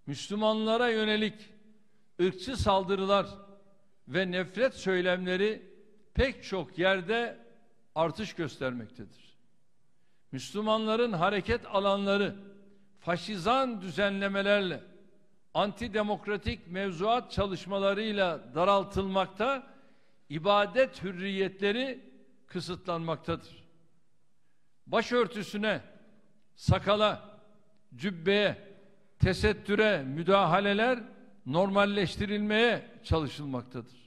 Müslümanlara yönelik ırkçı saldırılar ve nefret söylemleri pek çok yerde artış göstermektedir. Müslümanların hareket alanları faşizan düzenlemelerle, antidemokratik mevzuat çalışmalarıyla daraltılmakta, ibadet hürriyetleri kısıtlanmaktadır. Başörtüsüne, sakala, cübbeye, tesettüre müdahaleler normalleştirilmeye çalışılmaktadır.